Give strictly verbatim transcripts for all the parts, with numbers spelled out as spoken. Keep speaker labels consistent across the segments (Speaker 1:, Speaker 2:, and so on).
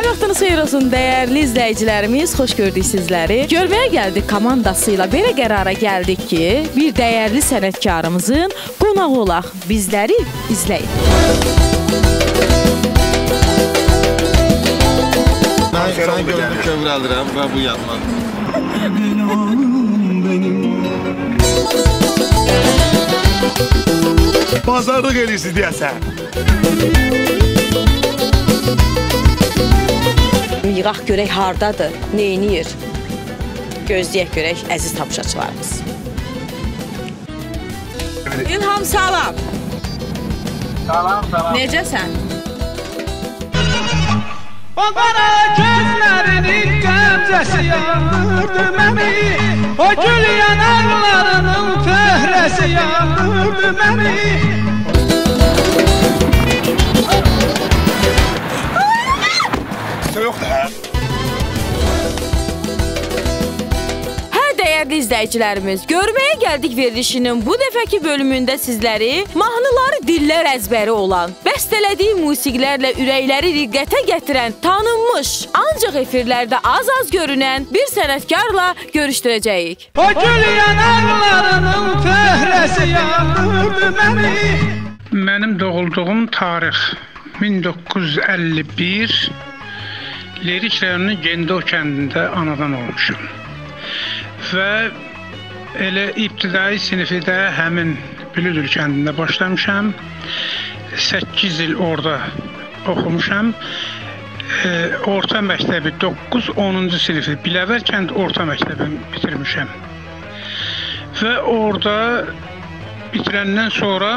Speaker 1: vaxtınız xeyir olsun dəyərli izləyicilərimiz, xoş gördük sizləri. Görməyə gəldik komandasıyla belə qərara gəldik ki, bir dəyərli sənətkarımızın qonağı olaq. Bizləri izləyin.
Speaker 2: Mən səni gördüm, kövrəldirəm və bu yandan. Bazarlıq eləyirsiz deyəsən.
Speaker 1: Yığaq görək hardadır, neyniyir? Gözləyək görək əziz tamaşaçılarımız. İlham, salam.
Speaker 3: Salam, salam.
Speaker 1: Necəsən?
Speaker 3: O qara gözlərinin qəmzəsi yandırdı məni, o gül yanarlarının föhrəsi yandırdı məni.
Speaker 1: Hə, dəyərli izləyicilərimiz, görməyə gəldik verilişinin bu dəfəki bölümündə sizləri mahnıları dillər əzbəri olan, bəstələdiyi musiqilərlə ürəkləri riqqətə gətirən, tanınmış, ancaq efirlərdə az-az görünən bir sənətkarla görüşdürəcəyik.
Speaker 3: O gül yanarlarının föhrəsi yandırdı məni.
Speaker 4: Mənim doğulduğum tarix min doqquz yüz əlli bir, Lerik rayonunun Gendov kəndində anadan olmuşum. Və elə ibtidai sinifi də həmin Bilüdül kəndində başlamışam. səkkiz il orada oxumuşam. E, orta məktəbi doqquz onuncu sinifi Biləvər kənd orta məktəbini bitirmişəm. Və orada bitirəndən sonra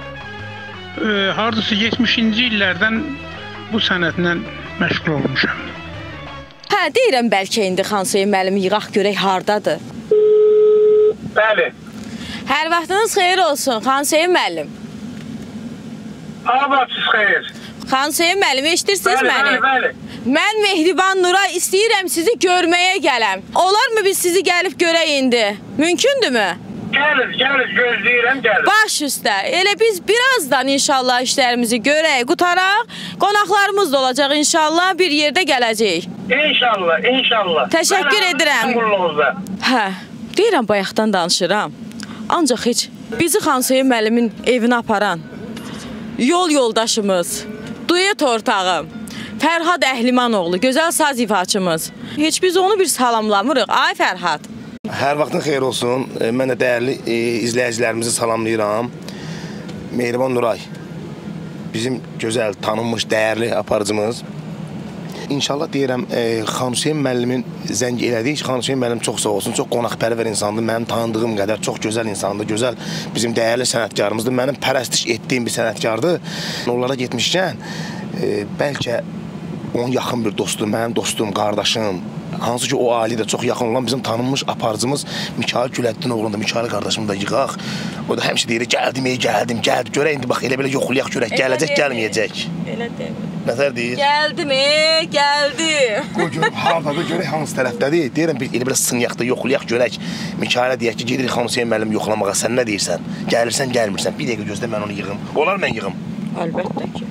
Speaker 4: e, hardasa yetmişinci illərdən bu sənətlə məşğul olmuşam.
Speaker 1: Hə, deyirəm bəlkə indi Xansöyün müəllim yığaq görək hardadır.
Speaker 3: Bəli.
Speaker 1: Hər vaxtınız xeyir olsun Xansöyün müəllim.
Speaker 3: Ablatsız xeyir.
Speaker 1: Xansöyün müəllim, eşidirsiniz
Speaker 3: bəli,
Speaker 1: məni?
Speaker 3: Bəli, bəli.
Speaker 1: Mən Mehriban Nuray istəyirəm sizi görməyə gələm. Olarmı biz sizi gəlib görək indi? Mümkündürmü?
Speaker 3: Gəlir, gəlir, gözləyirəm, gəlir.
Speaker 1: Baş üstə. Elə biz birazdan inşallah işlərimizi görək, qutaraq. Qonaqlarımız da olacaq inşallah, bir yerdə gələcəyik.
Speaker 3: İnşallah, inşallah.
Speaker 1: Təşəkkür edirəm. Hə, deyirəm bayaqdan danışıram. Ancaq heç bizi Xansöyün müəllimin evinə aparan yol yoldaşımız, duet ortağım, Fərhad Əhlimanoğlu, gözəl saz ifaçımız. Heç biz onu bir salamlamırıq. Ay Fərhad.
Speaker 2: Hər vaxtın xeyir olsun. Mən də dəyərli e, izləyicilərimizi salamlayıram. Mehriban Nuray, bizim gözəl, tanınmış, dəyərli aparıcımız. İnşallah deyirəm, e, Xansöyün müəllimin zəng elədik. Xansöyün müəllim çox sağ olsun, çox qonaqpərvər insandır. Mənim tanıdığım qədər çox gözəl insandır, gözəl bizim dəyərli sənətkarımızdır. Mənim pərəstiş etdiyim bir sənətkardır. Onlara getmişkən, e, bəlkə onun yaxın bir dostum, mənim dostum, qardaşım, hansı ki o ailədə çox yaxın olan bizim tanınmış aparıcımız Mikail Güləddinoğlu'nda, Mikail qardaşımı da yığaq. O da həmişə deyir, gəldim, ey, gəldim, gəldim, görək indi, bax, elə belə yoxlayaq, görək, gələcək, gəlməyəcək.
Speaker 1: Elə deyil.
Speaker 2: Nətər deyir?
Speaker 1: Gəldim, ey, gəldim.
Speaker 2: Qoy görüm, haradadır, görək, hansı tərəfdədir. Deyirəm, elə belə sınıyaq da yoxlayaq, görək. Mikailə deyək ki, gedirik Xansöyün müəllim yoxlamağa, sən nə deyirsən? Gəlirsən, gəlmirsən, bir dəqiqə gözlə, mən onu yığım. Olar mən yığım?
Speaker 1: Əlbəttə ki.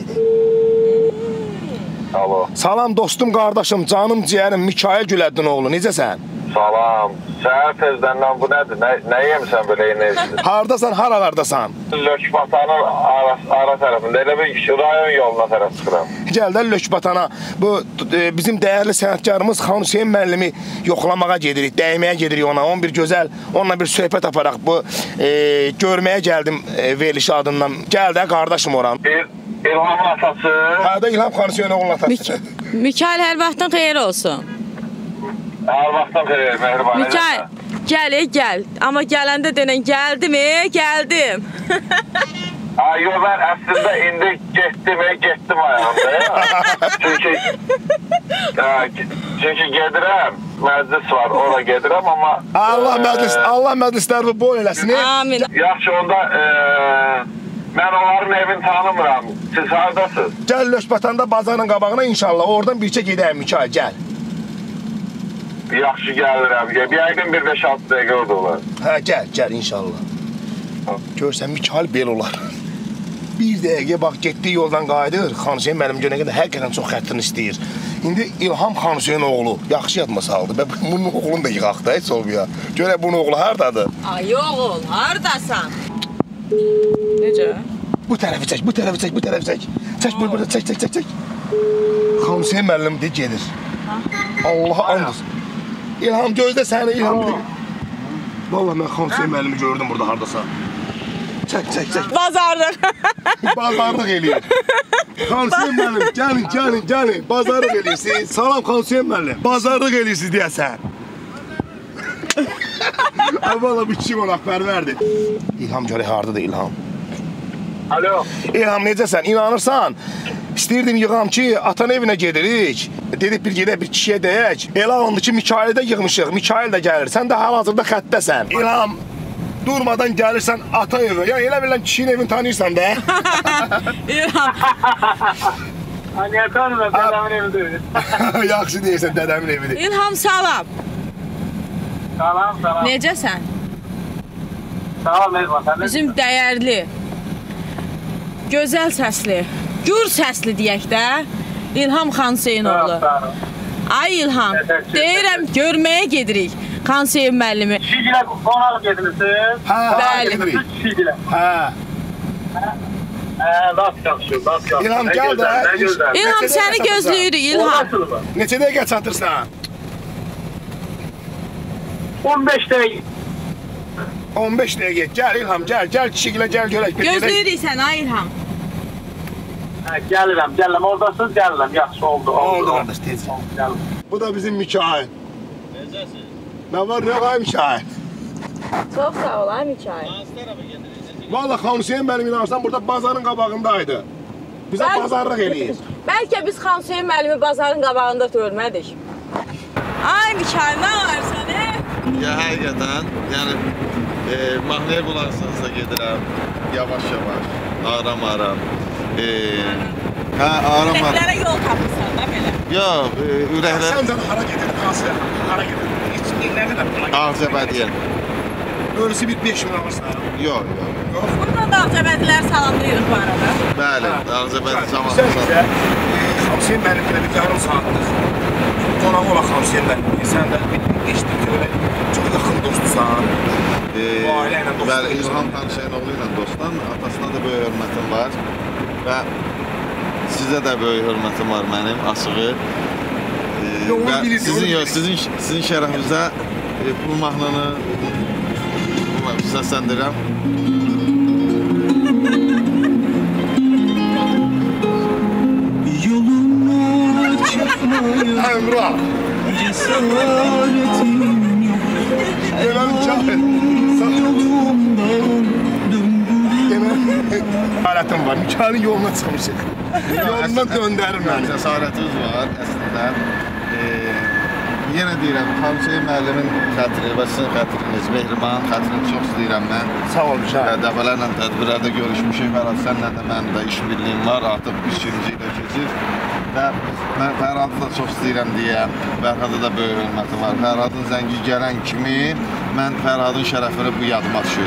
Speaker 5: Alo.
Speaker 2: Salam dostum, qardaşım, canım, ciyərim, Mikail Güləddinoğlu, necəsən?
Speaker 5: Salam. Səhər tezdəndən bu nədir? Nə, nə yemişsən belə enerjisi?
Speaker 2: Hardasan, haralardasan?
Speaker 5: Lökbatanın ara, ara tərəfində, elə bir rayon yoluna tərəf çıxıram.
Speaker 2: Gəl də Lökbatana, bu e, bizim dəyərli sənətkarımız Xansöyün müəllimi yoxlamağa gedirik, dəyməyə gedirik ona, onun bir gözəl, onunla bir söhbət aparaq. Bu e, görməyə gəldim e, verilişi adından. Gəl də qardaşım oran.
Speaker 5: Bir İlhamın atası.
Speaker 2: Hə də İlham Xansöyünoğlu'nun atası.
Speaker 1: Mikail, hər vaxtın xeyir olsun.
Speaker 5: Hər vaxtdan xeyir, mehriban.
Speaker 1: Mikail, gəl, gəl. Amma gələndə denən gəldim, gəldim.
Speaker 5: Ha, yo, mən əslində indi getdim, getdim ayağımda. çünki, ya, çünki gedirəm, məclis var, ora gedirəm, amma...
Speaker 2: Allah məclis, Allah məclislərini bol eləsin.
Speaker 1: Amin.
Speaker 5: Yaxşı, onda... E, mən onların evini tanımıram. Siz haradasınız?
Speaker 2: Gəl Lökbatanda bazarın qabağına inşallah. Oradan bircə gedəyim Mikail, gəl.
Speaker 5: Yaxşı gəlirəm. Bir yəqin bir beş altı dəqiqə orada olar.
Speaker 2: Hə, gəl, gəl inşallah. Görsən Mikail bel olar. Bir dəqiqə bax, getdiyi yoldan qayıdır. Xansöyün müəllim görənə qədər həqiqətən çox xətrini istəyir. İndi İlham Xan Hüseyin oğlu yaxşı yadıma saldı. Və bunun oğlunu da yığaq da heç olmuyor. Görək bunun oğlu hardadır?
Speaker 1: Ay oğul, hardasan? Necə?
Speaker 2: Bu tərəfi çək, bu tərəfi çək, bu tərəfi çək. Çək, burada çək, çək, çək, çək. Xan Hüseyin müəllim deyir, gedir. Allaha and olsun. İlham gözlə səni, İlham. Vallahi mən Xan Hüseyin müəllimi gördüm burada hardasa. Çək, çək, çək.
Speaker 1: Bazarlıq.
Speaker 2: Bazarlıq eləyir. Xan Hüseyin müəllim, gəlin, gəlin, gəlin. Bazarlıq eləyirsiniz. Salam Xan Hüseyin müəllim. Bazarlıq eləyirsiniz deyəsən. Valla bir kişi ona xəbər İlham görək hardadır İlham.
Speaker 3: Alo.
Speaker 2: İlham necəsən? İnanırsan? İstəyirdim yığam ki, atan evinə gedirik. Dedik bir gedək bir kişiyə deyək. Elə oldu ki, Mikail'i də yığmışıq. Mikail də gəlir. Sən də hal-hazırda xəttəsən. İlham, durmadan gəlirsən ata evi. Yəni elə bilən kişinin evini tanıyırsan da.
Speaker 1: İlham.
Speaker 3: Niyə tanımam? Dədəmin evidir.
Speaker 2: Yaxşı deyirsən, dədəmin evidir.
Speaker 1: İlham, salam.
Speaker 3: Salam, salam.
Speaker 1: Necəsən?
Speaker 3: Salam, Elvan.
Speaker 1: Bizim dəyərli, gözəl səsli, gür səsli deyək də, İlham Xan Hüseynoğlu. Ay İlham, deyirəm, görməyə gedirik Xan Hüseyin müəllimi.
Speaker 3: Kişiyilə qonaq gedilirsiniz?
Speaker 2: Hə,
Speaker 1: bəli.
Speaker 3: Kişiyilə.
Speaker 2: Hə.
Speaker 3: Hə, nasıl yaxşı, nasıl yaxşı.
Speaker 2: İlham, gəl də.
Speaker 1: İlham, səni gözləyirik, İlham.
Speaker 2: Neçə dəqiqə çatırsan?
Speaker 3: on beş dəqiqə.
Speaker 2: on beş dəqiqə. Gəl İlham, gəl, gəl kişiyilə gəl görək.
Speaker 1: Gözləyirik səni, ay İlham.
Speaker 3: Hə, gəlirəm, gəlirəm. Oradasınız, gəlirəm. Yaxşı oldu.
Speaker 2: Oldu qardaş, tez. Bu da bizim Mikail.
Speaker 6: Necəsin?
Speaker 2: Nə var, nə var Mikail?
Speaker 1: Çox sağ ol, ay Mikail.
Speaker 6: Hansı tərəfə gedirsiniz?
Speaker 2: Valla Xan Hüseyin müəllim inanırsan burada bazarın qabağındaydı. Bizə
Speaker 1: Bəl-
Speaker 2: bazarlıq eləyir.
Speaker 1: Bəlkə biz Xan Hüseyin müəllimi bazarın qabağında görmədik. Ay Mikail, nə var sənə?
Speaker 6: Ya həqiqətən, yəni e, mahnıya qulaq assanızda gedirəm, yavaş-yavaş, aram-aram. E, hə, aram-aram.
Speaker 1: Ürəklərə yol tapırsan da belə.
Speaker 6: Yox, e, ürəklər...
Speaker 2: Sən canı hara gedirdin, hansı hara gedirdin? Heç nə qədər buna
Speaker 6: Ağzəbədiyə.
Speaker 2: Böylesi bir beş min alırsan.
Speaker 6: Yox, yox.
Speaker 1: Buradan da Ağzəbədilər salamlayırıq bu arada.
Speaker 6: Bəli, Ağzəbədi
Speaker 2: Sən
Speaker 6: zamanı.
Speaker 2: bizə Xan Hüseyin müəllimlə bir yarım saatlıq qonaq ola Xan Hüseyin müəllim. Sən də eşitdik ki, öyle çox yaxın dostusan.
Speaker 6: E,
Speaker 2: Bu ailə ilə dostluq
Speaker 6: bəli,
Speaker 2: edirsən.
Speaker 6: İlham Xan Hüseynoğlu ilə dostdan, atasına da böyük hörmətim var. Və sizə də böyük hörmətim var mənim, Asığı. E,
Speaker 2: Yo, onu
Speaker 6: və
Speaker 2: bilirik,
Speaker 6: sizin,
Speaker 2: onu
Speaker 6: yox,
Speaker 2: bilirik.
Speaker 6: sizin, sizin şərəfinizə e, bu mahnını səsləndirəm.
Speaker 2: Əmrah. Deməli Mikail. Deməli alətim var. Mikailin yoluna çıxmışıq. Yolundan döndərir məni.
Speaker 6: Cəsarətiniz var əslində. E, yenə deyirəm, Xan Hüseyin müəllimin xətri və sizin xətriniz, Mehriban xətrini çox istəyirəm mən.
Speaker 2: Sağ ol Mikail.
Speaker 6: Dəfələrlə tədbirlərdə görüşmüşük. Fərhad, sənlə də mənim də iş birliyim var. Artıq üçüncü ilə keçir. Və mən Fərhadı da çox istəyirəm deyə, Fərhada da böyük hörmətim var. Fərhadın zəngi gələn kimi mən Fərhadın şərəfini bu yadıma düşür.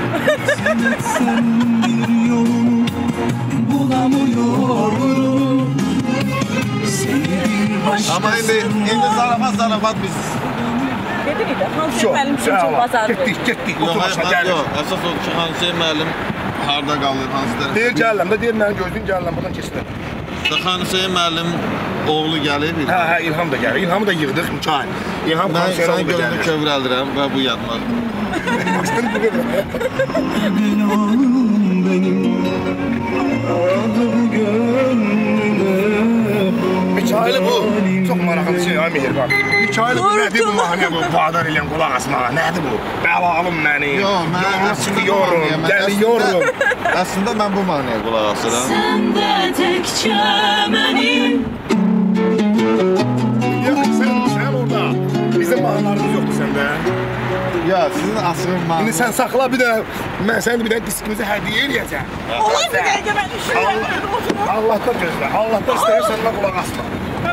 Speaker 6: Amma indi, indi zarafat zarafat biz...
Speaker 1: Gedirik də, Xan Hüseyin müəllim üçün çox bazarlıq.
Speaker 2: Getdik, getdik.
Speaker 6: Yox,
Speaker 2: Otur başına, gəlir.
Speaker 6: yox, əsas odur ki, Xan Hüseyin müəllim harda qalır, hansı tərəfdə?
Speaker 2: Deyir gəlirəm də, deyir mənim gözlüyüm gəlirəm, buradan keçirəm.
Speaker 6: Xan Hüseyin müəllim oğlu gəlib.
Speaker 2: Hə, hə, İlham da gəlir. İlhamı da yığdıq, Mikail. İlham
Speaker 6: Mən
Speaker 2: Xan
Speaker 6: sənin
Speaker 2: Hüseyin da
Speaker 6: gözünü
Speaker 2: gəlir.
Speaker 6: kövrəldirəm və bu yadıma.
Speaker 2: Mikail'i bu çox maraqlı şey, ay Mehriban. Mikail'i bu nədir bu mahnıya bu vadar eləyən qulaq asmağa? Nədir bu? Bəlalım məni, yolunu sıxıyorum, gəliyorum.
Speaker 6: Əslində mən bu mahnıya qulaq asıram.
Speaker 7: Səndə təkcə mənim.
Speaker 2: Yox, sən, sən orada. Bizim mahnılarımız yoxdur səndə.
Speaker 6: Ya, sizin asığın mahnı.
Speaker 2: İndi sən saxla bir də, mən sənə bir də diskimizi hədiyyə eləyəcəm.
Speaker 1: Olan bir dəqiqə mən işləyəm.
Speaker 2: Allahdan gözlə, Allahdan istəyirsən də qulaq asma.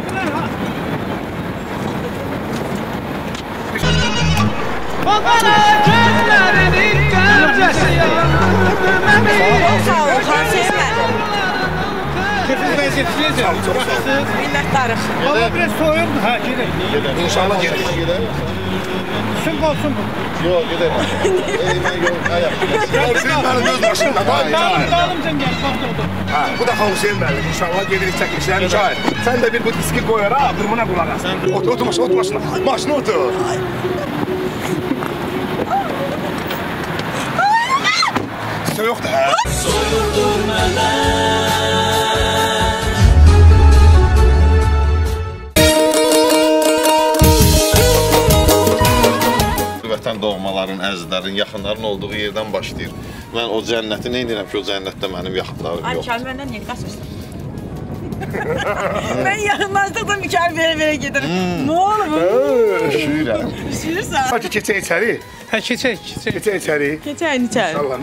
Speaker 8: Babana gözlərinin qəbcəsi yandı
Speaker 1: Sağ ol, Xan Hüseyin müəllim.
Speaker 2: Kefiniz
Speaker 4: getirirsiniz.
Speaker 1: Minnətdarıq.
Speaker 4: Hava biraz soyuqdur, hə, gedək.
Speaker 2: İnşallah gedək.
Speaker 4: Sınq olsun bu.
Speaker 6: Yox, gedək. Ey, mən yox, ayaq.
Speaker 2: Hüseyin müəllim öz başında.
Speaker 4: Dalımcan gəl, bax oldu.
Speaker 2: Ha, bu da Hüseyin müəllim. İnşallah gedirik çəkilişlər müşahid. Sən də bir bu diski qoyar ha, durumuna qulaq as. Otur, otur maşına, otur maşına. Maşına otur. Soyuqdur, hə?
Speaker 7: Soyuqdur mənə.
Speaker 6: Vətən doğmaların, əzizlərin, yaxınların olduğu yerdən başlayır. Mən o cənnəti nə edirəm ki, o cənnətdə mənim yaxınlarım yox.
Speaker 1: Ay, Mikail, məndən niyə qaçırsan? Mən yaxınlaşdıqda Mikail verə-verə gedirim. Nə olur?
Speaker 6: Üşüyürəm.
Speaker 1: Üşüyürsən?
Speaker 2: Hadi keçək içəri.
Speaker 4: Hə, keçək, keçək.
Speaker 2: Keçək içəri.
Speaker 1: Keçəyin içəri.
Speaker 2: İnşallah.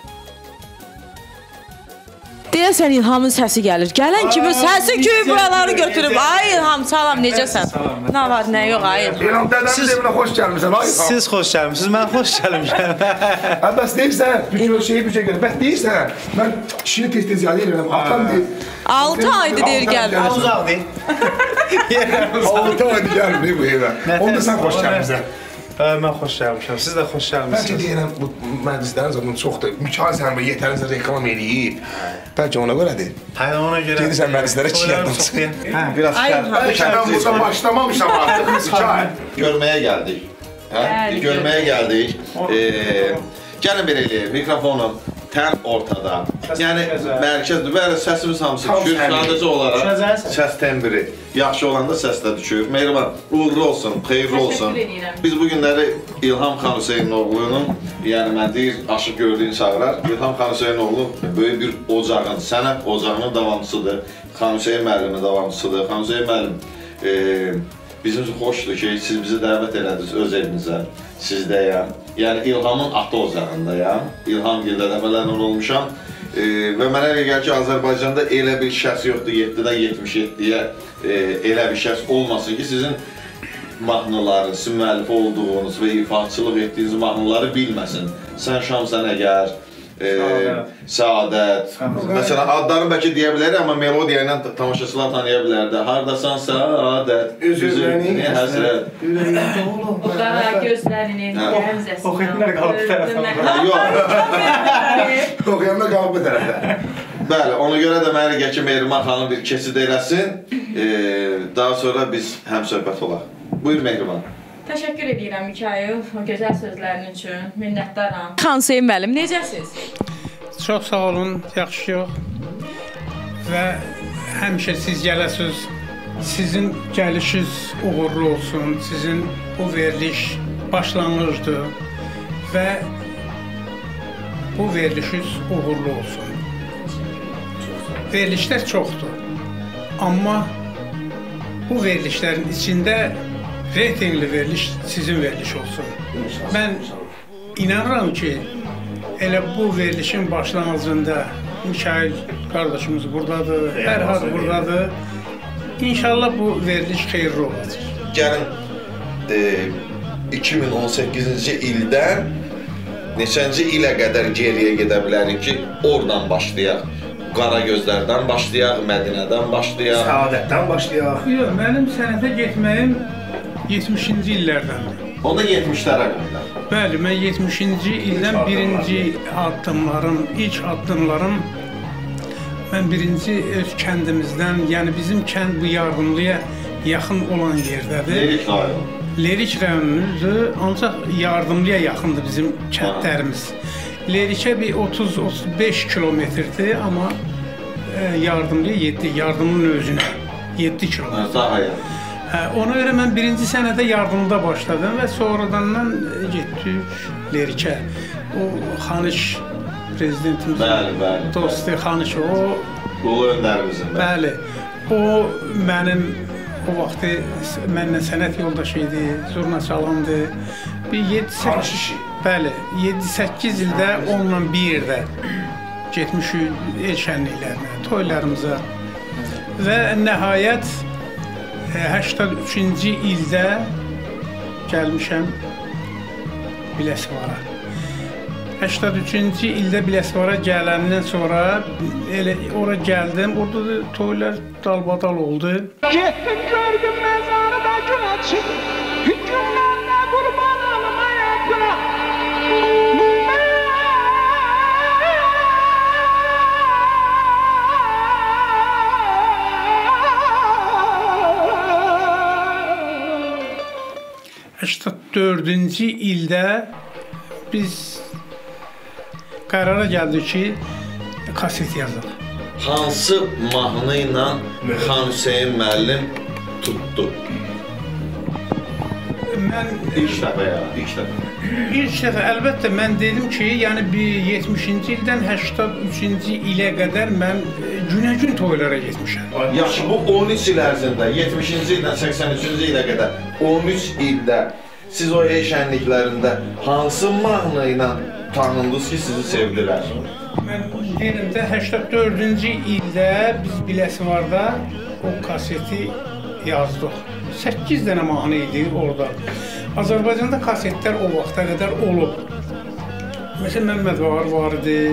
Speaker 1: Deyəsən İlhamın səsi gəlir. Gələn kimi səsi kimi buraları götürüb. Ay İlham, salam, necəsən? Nə var, nə yox, ay İlham.
Speaker 2: İlham dədəmin evinə xoş gəlmişsən, ay İlham.
Speaker 9: Siz xoş gəlmişsiniz, mən xoş gəlmişəm.
Speaker 2: Hə, bəs deyirsən, bir kilo şeyi bir şey gəlir. Bəs deyirsən, mən kişini tez-tez yadı edirəm. Atam deyir.
Speaker 1: Altı aydır deyir gəlmir.
Speaker 9: Uzaqdır.
Speaker 2: Altı aydır gəlmir bu evə. Onda sən xoş gəlmişsən.
Speaker 9: Hə, mən xoş gəlmişəm, siz də xoş
Speaker 2: Bəlkə
Speaker 9: gəlmişsiniz.
Speaker 2: deyirəm, bu məclislərin zaten çoxdur. Mikail sən bu yetərinizə reklam eləyib. Bəlkə ona görədir.
Speaker 9: Hə, ona görə.
Speaker 2: Gedirsən məclislərə çiğ yaddansın.
Speaker 9: Hə, biraz
Speaker 1: Ay,
Speaker 9: şəhər.
Speaker 2: Bəlkə mən burada başlamamışam artıq, Mikail.
Speaker 6: Görməyə gəldik. Hə? Görməyə gəldik. Eee, gəlin belə eləyək, mikrofonum tən ortada. Yəni, mərkəzdir. Bəli, səsimiz hamısı düşür. Sadəcə olaraq səs tembri yaxşı olanda səs də düşür. Mehriban, uğurlu olsun, xeyirli olsun. Biz bu günləri İlham xan Hüseynoğlu'nun, yəni mən deyir, aşıq gördüyünü çağırar. İlham xan Hüseynoğlu böyük bir ocağın, sənət ocağının davamçısıdır. Xan Hüseyin müəllimin davamçısıdır. Xan Hüseyin müəllim, eee, bizim üçün xoşdur ki, siz bizi dəvət elədiniz öz evinizə, sizdəyəm. Yəni İlhamın ata ocağındayam. İlham gildə dəfələrlə olmuşam. E, və mənə elə gəlir ki, Azərbaycanda elə bir şəxs yoxdur, yeddidən yetmiş yeddiyə e, elə bir şəxs olmasın ki, sizin mahnılarınız, sizin müəllif olduğunuz və ifaçılıq etdiyiniz mahnıları bilməsin. Sən Şam, sən əgər, e, Səadət. Məsələn, adlarını bəlkə deyə bilərik, amma melodiya ilə tamaşaçılar tanıya bilər də. Hardasan Səadət, üzürlərini həsrət.
Speaker 1: O qara gözlərinin gəmzəsindən.
Speaker 9: Oxuyanlar qalıb bu tərəfdən.
Speaker 6: Yox.
Speaker 2: Oxuyanlar qalıb bu tərəfdə.
Speaker 6: Bəli, ona görə də mənə gəl ki, Mehriban xanım bir keçid eləsin. Daha sonra biz həm söhbət olaq. Buyur Mehriban.
Speaker 1: Təşəkkür edirəm Mikail, o gözəl sözlərin üçün. Minnətdaram. Xan Hüseyin müəllim, necəsiniz?
Speaker 4: Çox sağ olun, yaxşı yox. Və həmişə siz gələsiniz, sizin gəlişiniz uğurlu olsun, sizin bu veriliş başlanğıcdır və bu verilişiniz uğurlu olsun. Verilişlər çoxdur, amma bu verilişlərin içində reytingli veriliş sizin veriliş olsun. Mən inanıram ki, elə bu verilişin başlanğıcında Mikail qardaşımız buradadır, Fərhad buradadır. İnşallah bu veriliş xeyirli olacaq.
Speaker 6: Gəlin e, iki min on səkkizinci ildən neçənci ilə qədər geriyə gedə bilərik ki, oradan başlayaq. Qara gözlərdən başlayaq, Mədinədən başlayaq.
Speaker 2: Səadətdən başlayaq.
Speaker 4: Yox, mənim sənətə getməyim yetmişinci illərdəndir.
Speaker 6: Onda yetmişlərə qədər.
Speaker 4: Bəli, mən yetmişinci ildən birinci addımlarım, ilk addımlarım mən birinci öz kəndimizdən, yəni bizim kənd bu Yardımlıya yaxın olan yerdədir.
Speaker 6: Lerik rayon.
Speaker 4: Lerik rayonumuzdur, ancaq Yardımlıya yaxındır bizim kəndlərimiz. Lerikə bir otuz otuz beş kilometrdir, amma e, Yardımlıya yeddi, Yardımlının özünə yeddi kilometr.
Speaker 6: Daha yaxın.
Speaker 4: Hə, ona görə mən birinci sənədə Yardımda başladım və sonradan getdik Lerikə. O Xanış prezidentimizin
Speaker 6: bəli, bəli,
Speaker 4: dostu Xanış, o
Speaker 6: Ulu öndərimizin.
Speaker 4: Bəli. O mənim o vaxtı mənlə sənət yoldaşı idi, zurna çalandı. Bir yeddi səkkiz Bəli, yeddi səkkiz ildə onunla bir yerdə getmişik el şənliklərinə, toylarımıza. Və nəhayət səksən üçüncü ildə gəlmişəm Biləsuara. səksən üçüncü ildə Biləsuvar'a gələndən sonra elə ora gəldim. Orada da toylar dalbadal oldu.
Speaker 8: Getdim gördüm məzarıda gün açıb. Hükümlərlə qurban alım ayaqına.
Speaker 4: səksən dördüncü ildə biz qərara gəldik ki, kaset yazaq.
Speaker 6: Hansı mahnı ilə Xan Hüseyn müəllim tutdu?
Speaker 4: Mən
Speaker 6: İlk dəfə ya, ilk dəfə.
Speaker 4: İlk dəfə əlbəttə mən dedim ki, yəni bir yetmişinci ildən səksən üçüncü ilə qədər mən günə-gün toylara getmişəm.
Speaker 6: Yaxşı, bu on üç il ərzində, yetmişinci ildən səksən üçüncü ilə qədər on üç ildə siz o el şənliklərində hansı mahnı ilə tanındınız ki, sizi sevdilər?
Speaker 4: Mən deyirəm də səksən dördüncü ildə biz Biləsuvarda o kaseti yazdıq. səkkiz dənə mahnı idi orada. Azərbaycanda kasetlər o vaxta qədər olub. Məsələn, Məmməd Bağır var idi.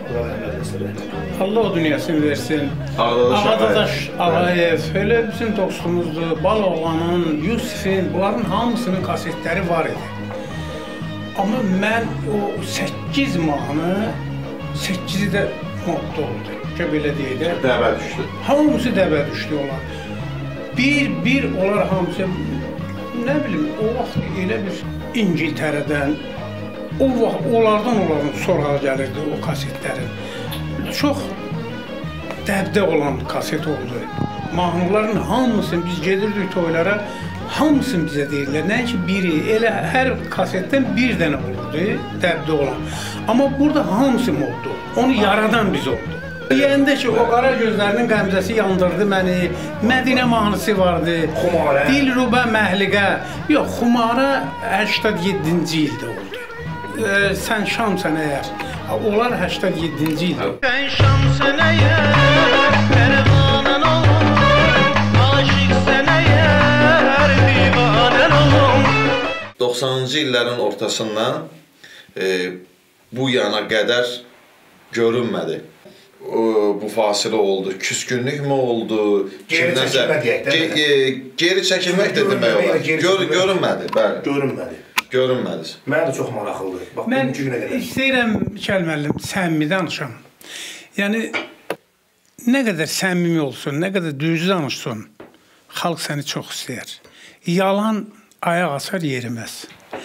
Speaker 4: Allah o dünyasını versin. Ağadaş Ağayev, elə bizim dostumuzdur. Baloğlanın, Yusifin, bunların hamısının kasetləri var idi. Amma mən o səkkiz mahnı, səkkizi də modda oldu. Ki, belə deyək də.
Speaker 6: Dəbə düşdü.
Speaker 4: Hamısı dəbə düşdü onlar. Bir-bir onlar hamısı, nə bilim, o vaxt elə bir İngiltərədən, o vaxt onlardan onların sonra gəlirdi o kasetlərin. Çox dəbdə olan kaset oldu. Mahnıların hamısını biz gedirdik toylara, hamısını bizə deyirlər. Nə ki, biri, elə hər kasetdən bir dənə olurdu, dəbdə olan. Amma burada hamısı moddu, onu yaradan biz oldu. Deyəndə ki, o qara gözlərinin qəmzəsi yandırdı məni, Mədinə mahnısı vardı, Xumarə, Dilrubə Məhliqə, yox, Xumarə səksən yeddinci ildə oldu. E, sən şamsən əgər, onlar səksən yeddinci ildə.
Speaker 8: Sən şamsən əgər, pərvanən olum, aşıqsən əgər, divanən olum.
Speaker 6: doxsanıncı illərin ortasından e, bu yana qədər görünmədi. O, bu fasilə oldu. Küskünlük mü oldu?
Speaker 2: Geri çəkilmə deyək də.
Speaker 6: Ge e, geri çəkilmək də demək olar. Gör görünmədi, bəli.
Speaker 2: Görünmədi.
Speaker 6: Görünmədi.
Speaker 2: Mənə də çox maraqlıdır. Bax,
Speaker 4: Mən
Speaker 2: günə qədər.
Speaker 4: istəyirəm Mikail müəllim, səmimi danışam. Yəni, nə qədər səmimi olsun, nə qədər düz danışsın, xalq səni çox istəyər. Yalan ayaq açar yeriməz.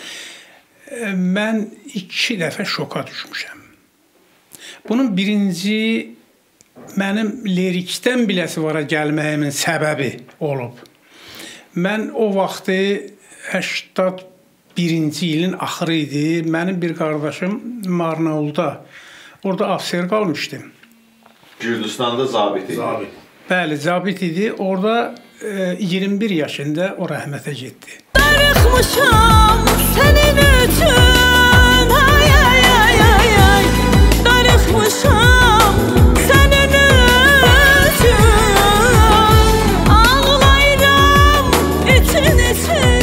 Speaker 4: Mən iki dəfə şoka düşmüşəm. Bunun birinci mənim lirikdən Biləsuvar'a gəlməyimin səbəbi olub. Mən o vaxtı səksən birinci ilin axırı idi. Mənim bir qardaşım Marnaulda, orada afser qalmışdı.
Speaker 6: Gürcüstanda zabit idi.
Speaker 2: Zabit.
Speaker 4: Bəli, zabit idi. Orada e, iyirmi bir yaşında o rəhmətə getdi.
Speaker 1: Darıxmışam sənin üçün, ay ay ay ay ay. Darıxmışam sənin üçün, ağlayıram için için.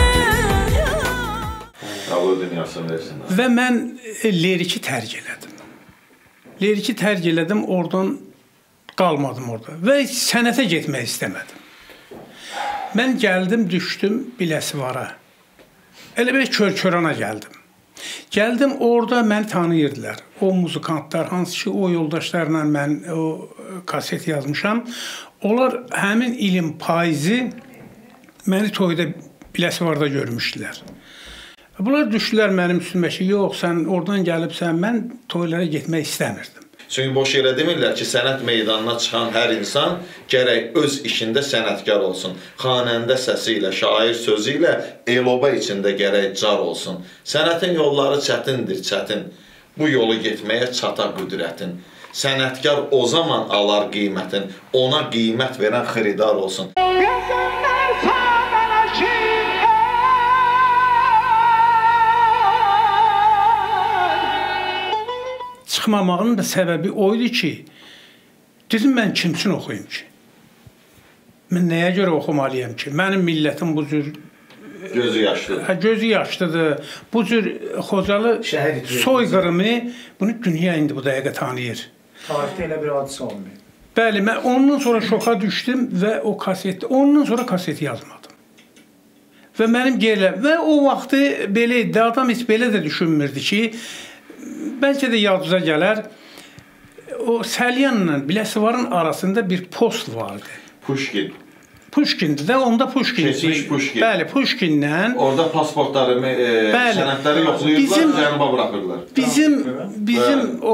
Speaker 6: Allah dünyasını versin.
Speaker 4: Və mən e, liriki tərk elədim. Liriki tərk elədim, oradan qalmadım orada və sənətə getmək istəmədim. Mən gəldim, düşdüm Biləsuvar'a. Elə bir Kör-Körana gəldim. Gəldim, orada məni tanıyırdılar. O muzikantlar, hansı ki, o yoldaşlarla mən o kaset yazmışam. Onlar həmin ilin payızı məni toyda Biləsuvar'da görmüşdülər. Bunlar düşdülər mənim üstümə ki, yox, sən oradan gəlibsən, mən toylara getmək istəmirdim.
Speaker 6: Çünki boş yerə demirlər ki, sənət meydanına çıxan hər insan gərək öz işində sənətkar olsun. Xanəndə səsi ilə, şair sözü ilə el-oba içində gərək car olsun. Sənətin yolları çətindir, çətin. Bu yolu getməyə çata qüdrətin. Sənətkar o zaman alar qiymətin, ona qiymət verən xeridar olsun.
Speaker 4: Çıxmamağının da səbəbi oydu ki, dedim, mən kim üçün oxuyum ki? Mən nəyə görə oxumalıyam ki? Mənim millətim bu cür
Speaker 6: Gözü yaşlıdır.
Speaker 4: Gözü yaşlıdır. Bu cür Xocalı soyqırımı bunu dünya indi bu dəqiqə tanıyır.
Speaker 9: Tarixdə elə bir hadisə olmuyor.
Speaker 4: Bəli, mən ondan sonra şoka düşdüm və o kaseti, ondan sonra kaseti yazmadım. Və mənim gələm və o vaxtı belə idi, adam heç belə də düşünmürdü ki, bəlkə də yadınıza gələr, o Salyanla Biləsuvarın arasında bir post vardı.
Speaker 6: Pushkin.
Speaker 4: Pushkindir də, onda Pushkin.
Speaker 6: Keçmiş Pushkin.
Speaker 4: Bəli, Pushkinlə.
Speaker 6: Orada pasportları, e, sənədləri yoxlayırlar, cənuba buraxırlar.
Speaker 4: Bizim, bizim o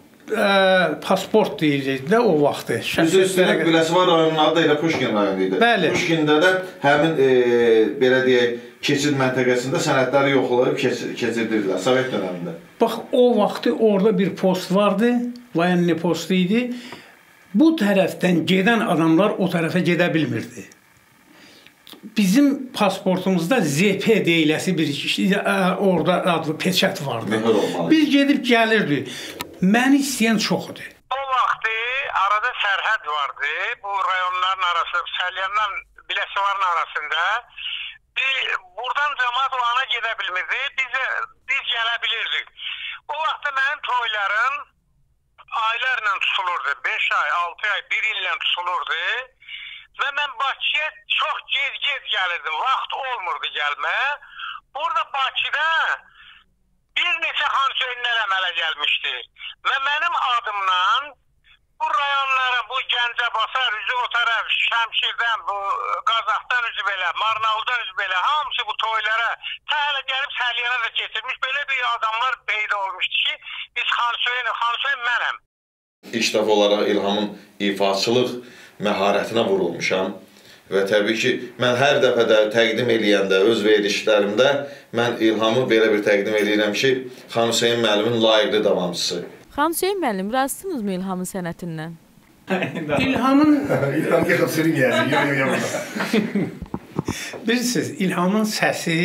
Speaker 4: ə, pasport deyirik də o vaxtı.
Speaker 6: Bizim üstünə Biləsuvar rayonunun adı da elə Pushkin rayonu idi.
Speaker 4: Bəli.
Speaker 6: Pushkində də həmin, e, belə deyək, keçid məntəqəsində sənədləri yoxlayıb keçirdirdilər, Sovet dönəmində.
Speaker 4: Bax, o vaxtı orada bir post vardı, voyanlı postu idi. Bu tərəfdən gedən adamlar o tərəfə gedə bilmirdi. Bizim pasportumuzda Z P deyiləsi bir orada adlı peçət vardı. Biz gedib gəlirdik. Məni istəyən çox idi.
Speaker 3: O vaxtı arada sərhəd vardı. Bu rayonların arası, Salyanla Biləsuvarın arasında. Bir, buradan cəmaat o ana gedə bilmirdi. Biz, biz gələ bilirdik. O vaxtda mənim toylarım aylarla tutulurdu. beş ay, altı ay, bir illə tutulurdu. Və mən Bakıya çox gec-gec gəlirdim. Vaxt olmurdu gəlməyə. Burada Bakıda bir neçə xansöyünlər əmələ gəlmişdi. Və mənim adımla bu rayonlara, bu Gəncəbasar, üzü o tərəf, Şəmşirdən, bu Qazaxdan üzü belə, Marnavuldan üzü belə, hamısı bu toylara təhələ gəlib Səlyana da keçirmiş. Belə bir adamlar peyda olmuşdu ki, biz xansöyünü, xansöyün mənəm.
Speaker 6: İlk dəfə olaraq İlhamın ifaçılıq məharətinə vurulmuşam. Və təbii ki, mən hər dəfə də təqdim eləyəndə, öz verilişlərimdə mən İlhamı belə bir təqdim eləyirəm ki, Xan Hüseyin müəllimin layiqli davamçısı.
Speaker 1: Xan Hüseyin müəllim, razısınızmı İlhamın sənətindən?
Speaker 4: İlhamın...
Speaker 2: İlham yıxıb sürün gəlsin.
Speaker 4: Bilirsiniz, İlhamın səsi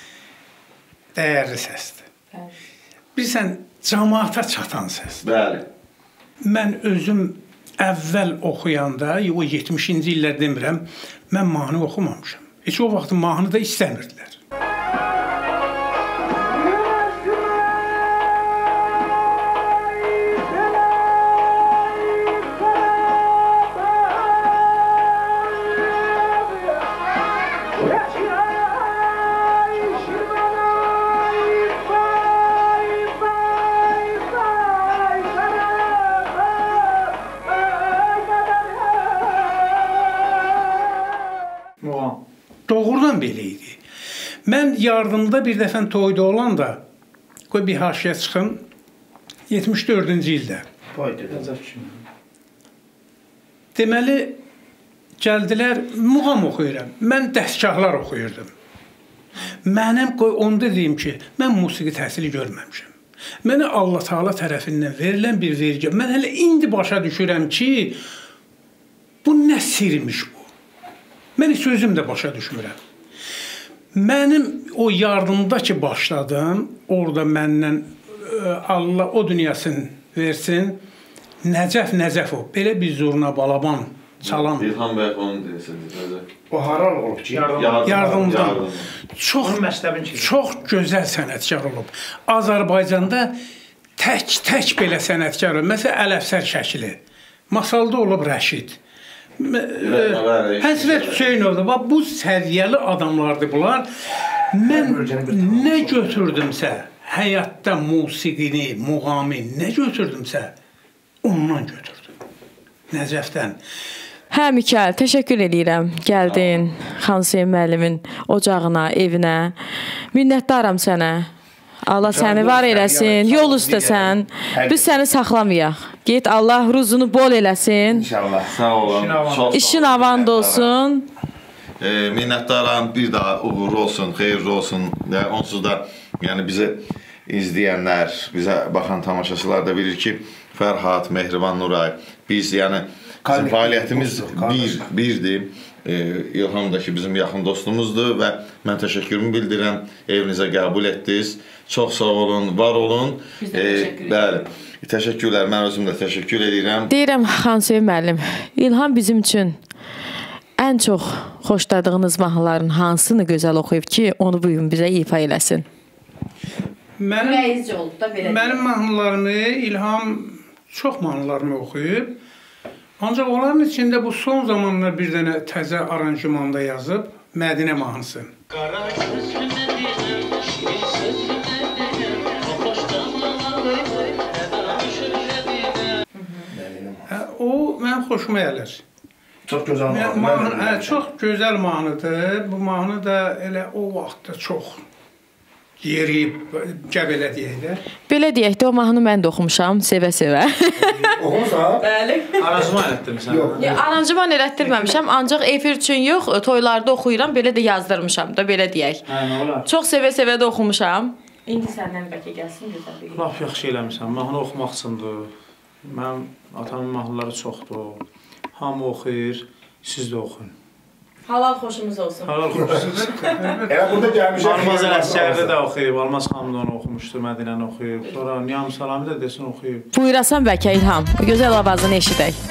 Speaker 4: dəyərli səsdir. Bilirsən, cəmaata çatan səs.
Speaker 6: Bəli.
Speaker 4: Mən özüm əvvəl oxuyanda, o yetmişinci illər demirəm, mən mahnı oxumamışam. Heç o vaxt mahnı da istəmirdilər. Doğrudan belə idi. Mən yardımda bir dəfə toyda olanda, qoy bir haşiyə çıxım, yetmiş dördüncü ildə. Deməli, gəldilər, muğam oxuyuram. Mən dəstgahlar oxuyurdum. Mənim, qoy onu deyim ki, mən musiqi təhsili görməmişəm. Mənə Allah Taala tərəfindən verilən bir vergi. Mən hələ indi başa düşürəm ki, bu nə sirmiş bu. Mən heç özüm də başa düşmürəm. Mənim o yardımda ki başladım, orada məndən Allah o dünyasını versin, Nəcəf Nəcəfov, belə bir zurna balaban çalan.
Speaker 6: İlham bəy onu deyirsiniz.
Speaker 2: O haral olub ki,
Speaker 4: yardımdan. Çox, çox gözəl sənətkar olub. Azərbaycanda tək-tək belə sənətkar olub. Məsələn, Ələfsər şəkili. Masalda olub Rəşid. Həsrət Hüseynov da, bu səviyyəli adamlardır bunlar. Mən nə götürdümsə, həyatda musiqini, muğamı nə götürdümsə, ondan götürdüm. Nəcəfdən.
Speaker 1: Hə, Mikael, təşəkkür edirəm. Gəldin Xan Hüseyin müəllimin ocağına, evinə. Minnətdaram sənə. Allah səni var eləsin, yol üstəsən. Biz səni saxlamayaq. Get, Allah ruzunu bol eləsin.
Speaker 2: İnşallah.
Speaker 6: Sağ olun.
Speaker 1: İşin avand olsun.
Speaker 6: E, minnətdaram, bir daha uğurlu olsun, xeyirli olsun. Və onsuz da yəni bizə izləyənlər, bizə baxan tamaşaçılar da bilir ki, Fərhad, Mehriban Nuray, biz yəni bizim fəaliyyətimiz bir, birdir. E, İlham da ki, bizim yaxın dostumuzdur və mən təşəkkürümü bildirəm, evinizə qəbul etdiniz. Çox sağ olun, var olun.
Speaker 1: Biz də təşəkkür edirik.
Speaker 6: Bəli, təşəkkürlər, mən özüm də təşəkkür edirəm.
Speaker 1: Deyirəm, Xan Hüseyin müəllim, İlham bizim üçün ən çox xoşladığınız mahnıların hansını gözəl oxuyub ki, onu bu gün bizə ifa eləsin?
Speaker 4: Mənim, mənim mahnılarımı İlham çox mahnılarımı oxuyub. Ancaq onların içində bu son zamanlar bir dənə təzə aranjmanda yazıb Mədinə mahnısı. O mənim xoşuma gəlir.
Speaker 2: Çox gözəl
Speaker 4: mahnı. Hə, çox gözəl mahnıdır. Bu mahnı da elə o vaxtda çox yeriyib, gəbələ deyək də.
Speaker 1: Belə deyək də, o mahnı mən də oxumuşam, sevə-sevə.
Speaker 2: Oxumusan?
Speaker 1: Bəli.
Speaker 10: Aranjman etdirmişəm.
Speaker 2: Yox.
Speaker 1: Aranjman elətdirməmişəm, ancaq efir üçün yox, toylarda oxuyuram, belə də yazdırmışam da, belə deyək.
Speaker 10: Hə, nə olar?
Speaker 1: Çox sevə-sevə də oxumuşam. İndi səndən bəlkə gəlsin gözəl bir.
Speaker 10: Laf yaxşı eləmişəm, mahnı oxumaq üçündür. Mənim atamın mahnıları çoxdur. Hamı oxuyur, siz də oxuyun.
Speaker 1: Halal xoşumuz olsun.
Speaker 10: Halal xoşumuz olsun.
Speaker 2: Elə burada gəlmişəm.
Speaker 10: Almaz Ələskərdə də oxuyub, Almaz xanım da onu oxumuşdu, Mədinəni oxuyub. Sonra Niyam Salami də desin oxuyub.
Speaker 1: Buyurasan bəlkə İlham, gözəl avazını eşidək.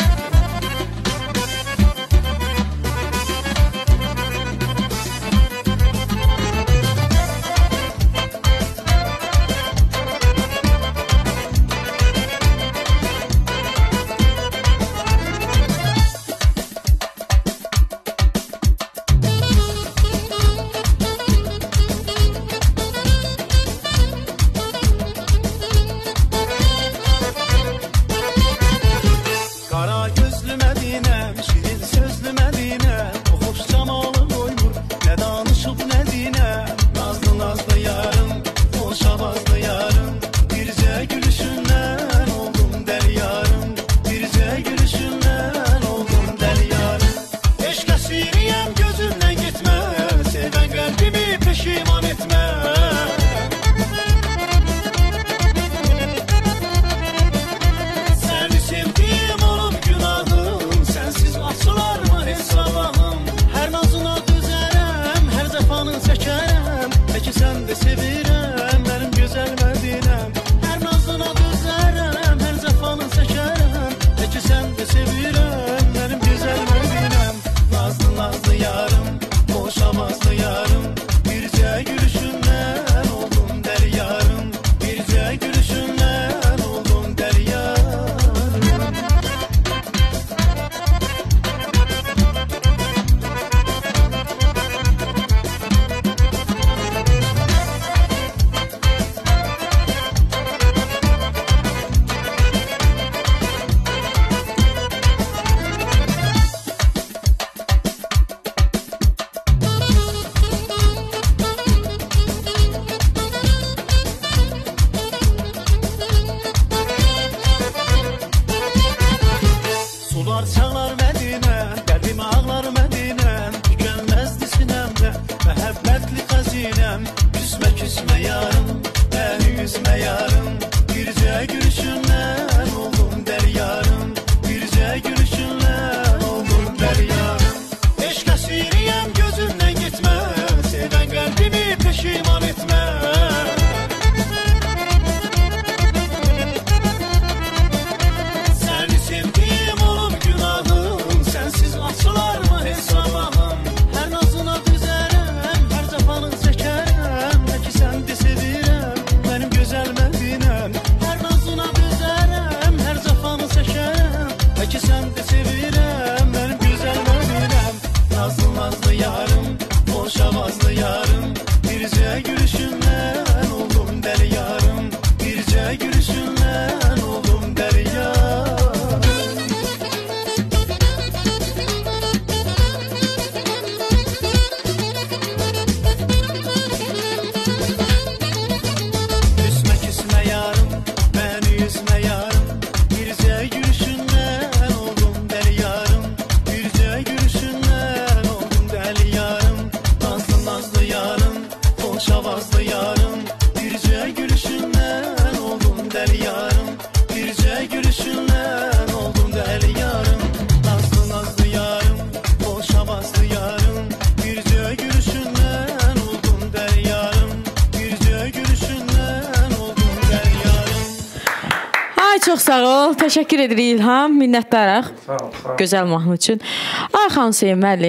Speaker 1: Çox sağ ol. Təşəkkür edirik İlham. Minnətdarıq.
Speaker 4: Sağ ol. Sağ ol.
Speaker 1: Gözəl mahnı üçün. Ay xan Hüseyn müəllim,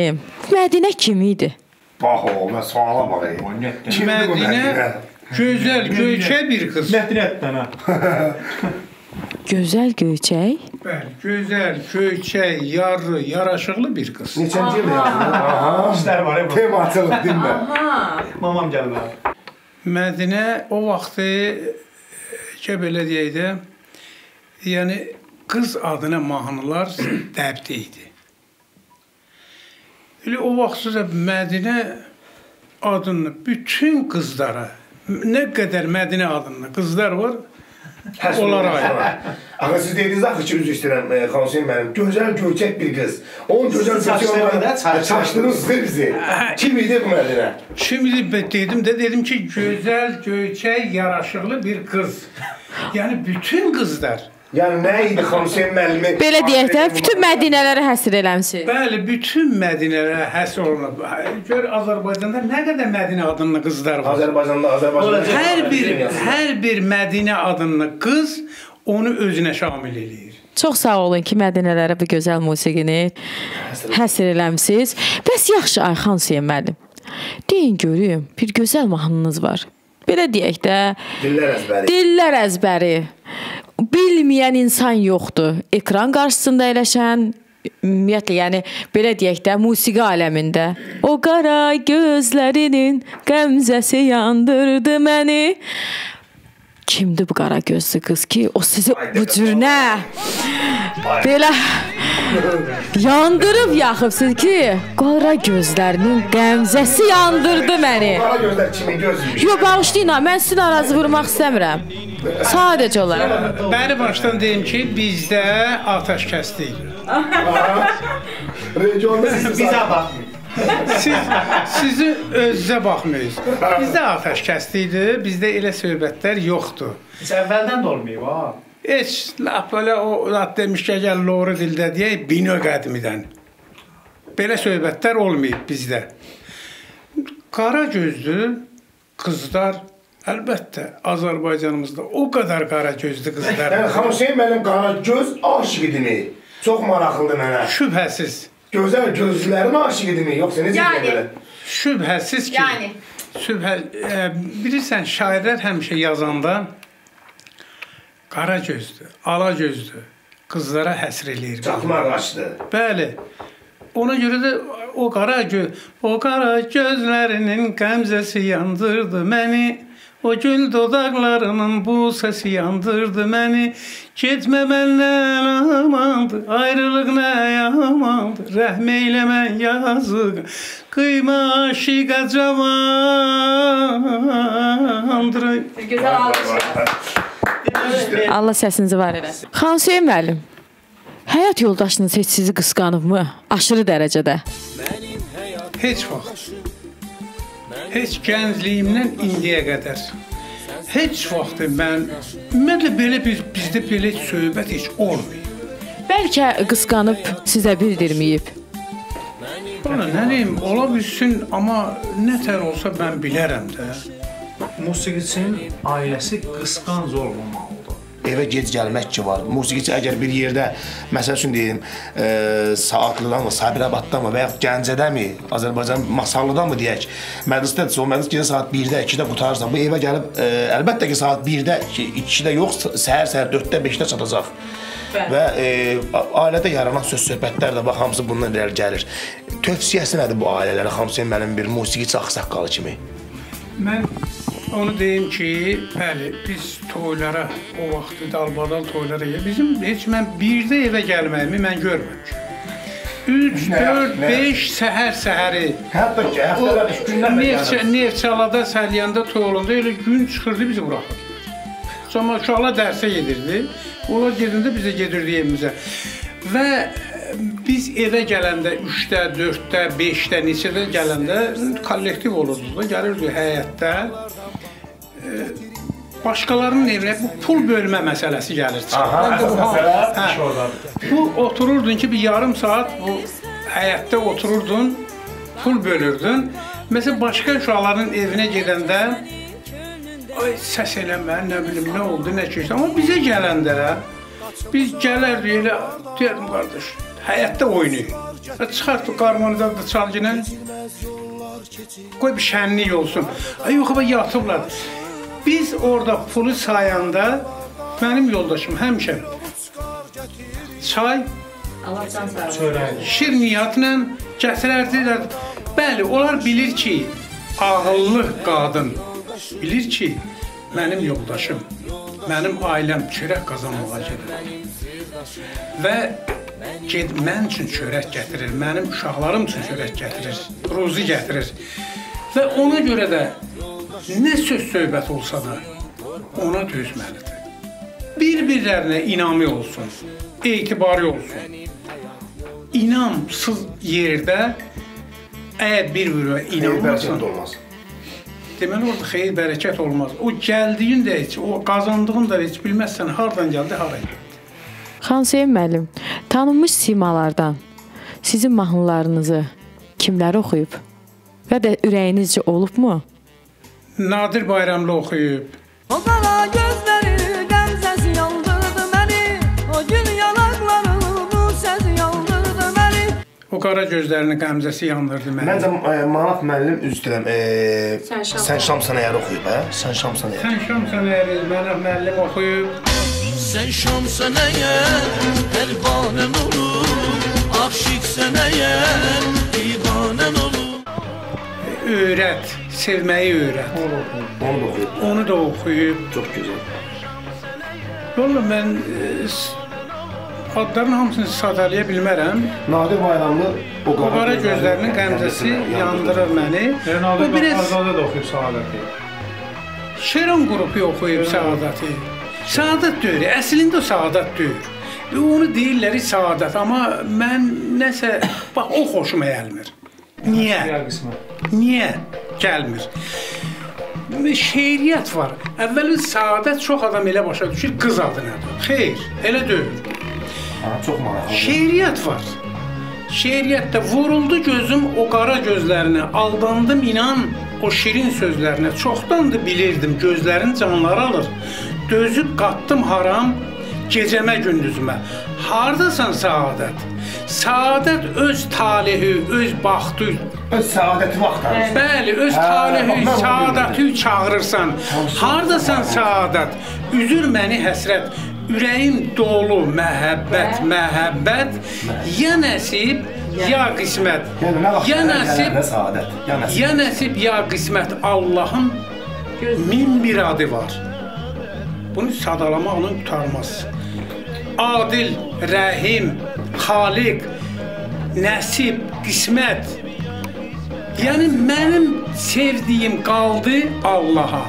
Speaker 1: Mədinə kim idi?
Speaker 2: Bax o, mən suala bax.
Speaker 4: Mədinə gözəl, göyçək bir qız.
Speaker 10: Mədinətdən ha.
Speaker 1: Gözəl göyçək?
Speaker 4: Bəli, gözəl, göyçək, yarı, yaraşıqlı bir qız.
Speaker 2: Neçənci il Aha.
Speaker 10: İşlər var ya bu.
Speaker 2: Tema açılıb, dinlə.
Speaker 10: Mamam gəlmə.
Speaker 4: Mədinə o vaxtı ki, belə deyək də, yəni qız adına mahnılar dəbdə idi. Elə o vaxt Mədinə adını bütün qızlara, nə qədər Mədinə adını qızlar var, onlara ayırır.
Speaker 2: Axı siz dediniz axı ki, üzr istəyirəm, Xan Hüseyin mənim, gözəl göyçək bir qız. Onun gözəl göyçək olmadan çaşdınız bizi. Kim idi bu Mədinə?
Speaker 4: Kim idi dedim də, dedim ki, gözəl, göyçək, yaraşıqlı bir qız. Yəni bütün qızlar.
Speaker 2: Yəni nə idi Xan Hüseyin müəllimi?
Speaker 1: Belə deyək də, bütün Mədinələrə həsr eləmsin.
Speaker 4: Bəli, bütün Mədinələrə həsr olunub. Gör, Azərbaycanda nə qədər Mədinə adında qızlar var.
Speaker 2: Azərbaycanda, Azərbaycanda.
Speaker 4: Hər bir, hər bir Mədinə adında qız onu özünə şamil eləyir.
Speaker 1: Çox sağ olun ki, Mədinələrə bu gözəl musiqini həsr eləmsiz. Bəs yaxşı, Ayxan Hüseyin müəllim, deyin görüm, bir gözəl mahnınız var. Belə deyək də,
Speaker 2: Dillər əzbəri.
Speaker 1: Dillər əzbəri. Bilməyən insan yoxdur. Ekran qarşısında eləşən, ümumiyyətlə, yəni belə deyək də, musiqi aləmində. O qara gözlərinin qəmzəsi yandırdı məni. Kimdir bu qara gözlü qız ki, o sizi bu cür nə? Belə yandırıb yaxıbsınız ki, qara gözlərinin qəmzəsi yandırdı məni.
Speaker 2: Qara gözlər kimin gözüymüş?
Speaker 1: Yox, bağışlayın, mən sizin arazı vurmaq istəmirəm. Sadəcə olaraq.
Speaker 4: Bəli, başdan deyim ki, bizdə atəşkəslik.
Speaker 2: Regionda siz
Speaker 10: Bizə baxmayın.
Speaker 4: Siz, sizi özünüzə baxmayız. Bizdə atəşkəslikdir, bizdə elə söhbətlər yoxdur.
Speaker 10: Heç əvvəldən də olmayıb ha.
Speaker 4: Heç, laf belə o, demiş ki, gəl loru dildə deyək, bino qədmidən. Belə söhbətlər olmayıb bizdə. Qara gözlü qızlar, əlbəttə, Azərbaycanımızda o qədər qara gözlü qızlar.
Speaker 2: Yəni, Xan Hüseyin mənim qara göz aşıq idimi? Çox maraqlıdır mənə.
Speaker 4: Şübhəsiz.
Speaker 2: Gözəl gözlərin aşıq idimi? Yoxsa necə
Speaker 1: Yəni.
Speaker 2: belə?
Speaker 4: Şübhəsiz ki,
Speaker 1: Yəni.
Speaker 4: şübhə, e, bilirsən, şairlər həmişə yazanda qara gözlü, ala gözlü qızlara həsr eləyir.
Speaker 2: Çatma qaçdı.
Speaker 4: Bəli. Ona görə də o qara göz, o qara gözlərinin qəmzəsi yandırdı məni. O gül dodaqlarının bu səsi yandırdı məni. Getmə məndən amandır, ayrılıq nə yamandır, rəhm eyləmən yazıq, qıyma aşiqə cavandır.
Speaker 1: Gözəl alışlar. Allah səsinizi var eləsin. Xan Hüseyin müəllim, həyat yoldaşınız heç sizi qısqanıbmı? Aşırı dərəcədə.
Speaker 4: Heç vaxt. Heç gəncliyimdən indiyə qədər. Heç vaxt mən, ümumiyyətlə belə biz, bizdə belə söhbət heç olmuyor.
Speaker 1: Bəlkə qısqanıb sizə bildirməyib.
Speaker 4: Ona nə deyim, ola bilsin, amma nətər olsa mən bilərəm də.
Speaker 10: Musiqiçinin ailəsi qısqanc olmamalıdır.
Speaker 2: Evə gec gəlmək ki var. Musiqiçi əgər bir yerdə, məsəl üçün deyim, e, Saatlıdan mı, Sabirabaddan mı və yaxud Gəncədəmi, Azərbaycan Masallıdan mı deyək, məclisdədirsə, o məclis gecə saat birdə, ikidə qutarsa, bu evə gəlib, e, əlbəttə ki, saat birdə, ikidə yox, səhər-səhər dörddə, beşdə çatacaq. Bəli. Və e, ailədə yaranan söz-söhbətlər də, bax, hamısı bundan irəli gəlir. Tövsiyəsi nədir bu ailələrə, Xan Hüseyin mənim bir musiqiçi axsaqqalı kimi?
Speaker 4: Mən onu deyim ki, bəli, biz toylara, o vaxtı dalbadal toylara, bizim heç mən birdə evə gəlməyimi mən görməmişəm. üç, dörd, beş səhər səhəri.
Speaker 2: Hətta ki, həftələr, üç gündən də gəlir.
Speaker 4: Neftçalada, Səlyanda toy olanda elə gün çıxırdı, bizi buraxırdı. Sonra uşaqlar dərsə gedirdi, onlar gedəndə bizə gedirdi evimizə. Və biz evə gələndə üçdə, dörddə, beşdə, neçədə gələndə kollektiv olurdu da, gəlirdi həyətdə. Başqalarının evinə bu pul bölmə məsələsi gəlir.
Speaker 2: Aha, əsas məsələ iş oradadır.
Speaker 4: Bu otururdun ki, bir yarım saat bu həyətdə otururdun, pul bölürdün. Məsələn, başqa uşaqların evinə gedəndə ay, səs eləmə, nə bilim, nə oldu, nə keçdi. Amma bizə gələndə biz gələrdik elə, deyərim qardaş, həyətdə oynayın. Çıxart o qarmonidan da çal yenə. Qoy bir şənlik olsun. Ay yox, amma yatıblar. Biz orada pulu sayanda mənim yoldaşım həmişə çay, şirniyyatla gətirərdilər. Bəli, onlar bilir ki, ağıllı qadın bilir ki, mənim yoldaşım, mənim ailəm çörək qazanmağa gedir. Və mən üçün çörək gətirir, mənim uşaqlarım üçün çörək gətirir, ruzi gətirir. Və ona görə də nə söz söhbət olsa da ona dözməlidir. Bir-birlərinə inamı olsun, etibarı olsun. İnamsız yerdə əgər bir-birə inanmazsan, deməli orada xeyir, bərəkət olmaz. O gəldiyin də heç, o qazandığın da heç bilməzsən, hardan gəldi, haraya getdi.
Speaker 1: Xansayın müəllim, tanınmış simalardan sizin mahnılarınızı kimlər oxuyub və də ürəyinizcə olubmu?
Speaker 4: Nadir Bayramlı oxuyub.
Speaker 11: O qara gözləri qəmzəsi yandırdı məni, o gül yanaqları bu səs yandırdı məni.
Speaker 4: O qara gözlərinin qəmzəsi yandırdı məni.
Speaker 2: Məncə Manat müəllim üz istəyirəm, Sən Şamsan əyər oxuyub, hə? Sən Şamsan əyər.
Speaker 4: Sən Şamsan əyər, Manat müəllim oxuyub.
Speaker 7: Sen şamsan eğer pervanen olur, aşıksen eğer divanen olur.
Speaker 4: Öyrət, sevməyi öyrət.
Speaker 2: Onu da oxuyub.
Speaker 4: Onu da oxuyub.
Speaker 2: Çox gözəl.
Speaker 4: Valla mən adların hamısını sadalaya bilmərəm.
Speaker 2: Nadir Bayramlı
Speaker 4: o qara gözlərinin qəmzəsi yandırır məni.
Speaker 10: Nadir Bayramlı da oxuyub Səadəti.
Speaker 4: Şeron qrupu oxuyub Səadəti. Səadət deyir, əslində o Səadət deyir. Onu deyirlər Səadət, amma mən nəsə, bax, o xoşuma gəlmir. Niyə? Niyə gəlmir? Şeiriyyət var. Əvvəli Səadət çox adam elə başa düşür, qız adı nədir? Xeyr, elə deyil.
Speaker 2: Çox maraqlı.
Speaker 4: Şeiriyyət var. Şeiriyyətdə vuruldu gözüm o qara gözlərinə, aldandım inan o şirin sözlərinə. Çoxdandır bilirdim, gözlərin canları alır. Dözüb qatdım haram, gecəmə gündüzümə. Hardasan Səadət? Səadət öz talihi, öz baxtı,
Speaker 2: öz səadəti vaxtdır.
Speaker 4: Bəli, öz talihi, səadəti çağırırsan. Hardasan Səadət? Üzür məni həsrət, ürəyim dolu məhəbbət, məhəbbət, ya nəsib, ya qismət. Ya nəsib, ya nəsib, ya qismət. Allahın min bir adı var. Bunu sadalamaqla tutarmaz. Adil, rəhim, xaliq, nəsib, qismət. Yəni, mənim sevdiyim qaldı Allaha.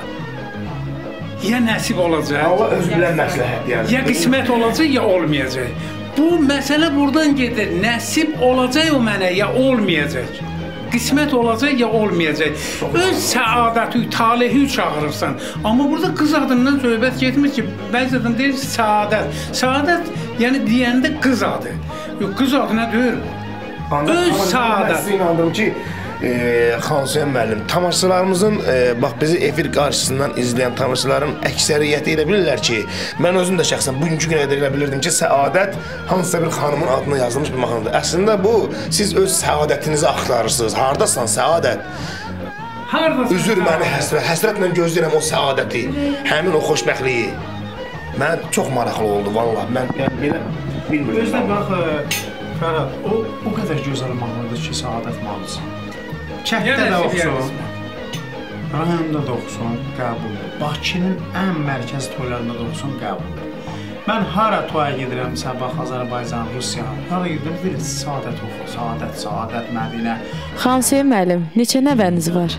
Speaker 4: Ya nəsib olacaq,
Speaker 2: Allah öz bilən məsləhət yəni.
Speaker 4: Ya qismət olacaq, ya olmayacaq. Bu məsələ buradan gedir. Nəsib olacaq o mənə, ya olmayacaq. Qismət olacaq, ya olmayacaq. Öz səadəti, talihi çağırırsan. Amma burada qız adından söhbət getmir ki, bəzədən deyir səadət. Səadət, yəni deyəndə qız adı. Yox, qız adı nə deyir? Öz səadət.
Speaker 2: Mən sizə inandım ki, Xansayın müəllim, tamaşaçılarımızın, bax, bizi efir qarşısından izləyən tamaşaçıların əksəriyyəti elə bilirlər ki, mən özüm də şəxsən bugünkü günə qədər elə bilirdim ki, səadət hansısa bir xanımın adına yazılmış bir mahnıdır. Əslində bu, siz öz səadətinizi axtarırsınız. Hardasan səadət? Üzür məni həsrət, həsrətlə gözləyirəm o səadəti, həmin o xoşbəxtliyi. Mən çox maraqlı oldu, valla. Mən belə bilmirdim.
Speaker 10: Özdən bax, Fərhad, o, o qədər gözəl mahnıdır ki, səadət mahnısı. Kənddə də oxusun, rayonda da oxusun, qəbuldur. Bakının ən mərkəz toylarında da oxusun, qəbuldur. Mən hara toya gedirəm, Səbax, Azərbaycan, Rusiya, hara gedirəm, deyir, Səadət oxu, Səadət, Səadət, Mədinə.
Speaker 1: Xansayın müəllim, neçə nəvəniz var?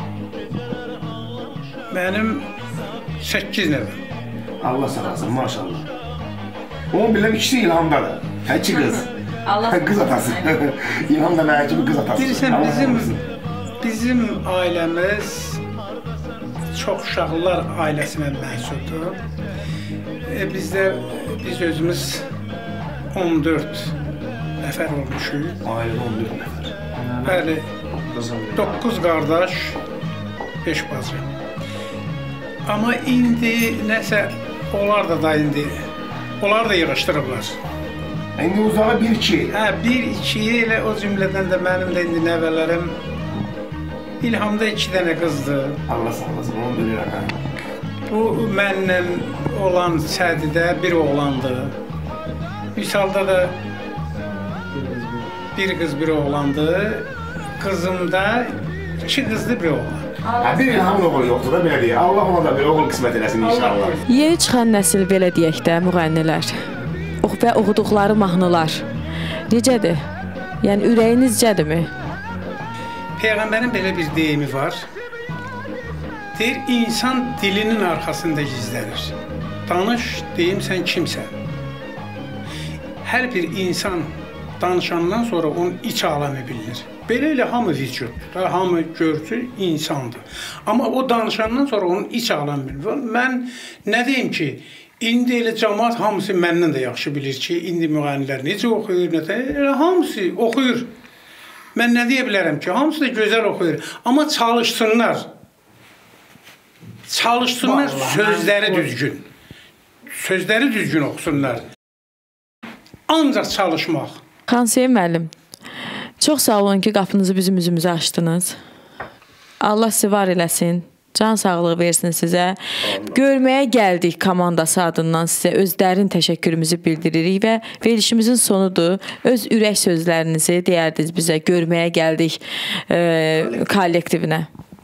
Speaker 4: Mənim səkkiz nəvəm.
Speaker 2: Allah sağlasın, maşallah. Onu biləm, ikisi İlhamdadır. Həki qız. Qız atası. İlham da mənə kimi qız atası.
Speaker 4: Deyirsən, bizim, bizim ailəmiz çox uşaqlılar ailəsinə mənsubdur. E, bizdə, biz özümüz on dörd nəfər olmuşuq.
Speaker 2: Ailədə on dörd nəfər.
Speaker 4: Bəli, doqquz qardaş, beş bacı. Amma indi nəsə, onlar da da indi, onlar da yığışdırıblar.
Speaker 2: İndi uzağa bir iki.
Speaker 4: Hə, bir iki elə o cümlədən də mənim də indi nəvələrim İlhamda iki dənə qızdır.
Speaker 2: Allah sağlasın, onu bilirəm.
Speaker 4: Bu mənlə olan Sədidə bir oğlandır. Misalda da bir qız bir oğlandır. Qızımda iki qızlı bir oğlan.
Speaker 2: Hə, bir İlhamın oğlu yoxdur da belə deyək. Allah ona da bir oğul qismət eləsin inşallah.
Speaker 1: Yeni çıxan nəsil belə deyək də müğənnilər və oxuduqları mahnılar necədir? Yəni ürəyinizcədirmi?
Speaker 4: Peyğəmbərin belə bir deyimi var. Deyir, insan dilinin arxasında gizlənir. Danış, deyim sən kimsən. Hər bir insan danışandan sonra onun iç aləmi bilinir. Belə elə hamı vücuddur, hamı görsün insandır. Amma o danışandan sonra onun iç aləmi bilinir. Mən nə deyim ki, indi elə cəmaat hamısı məndən də yaxşı bilir ki, indi müğənnilər necə oxuyur, necə, elə hamısı oxuyur. Mən nə deyə bilərəm ki, hamısı da gözəl oxuyur. Amma çalışsınlar. Çalışsınlar, sözləri düzgün. Sözləri düzgün oxusunlar. Ancaq çalışmaq.
Speaker 1: Xansiyə müəllim, çox sağ olun ki, qapınızı bizim üzümüzə açdınız. Allah sizi var eləsin. Can sağlığı versin sizə. Görməyə gəldik komandası adından sizə öz dərin təşəkkürümüzü bildiririk və verilişimizin sonudur. Öz ürək sözlərinizi deyərdiniz bizə. Görməyə gəldik e, kollektivinə.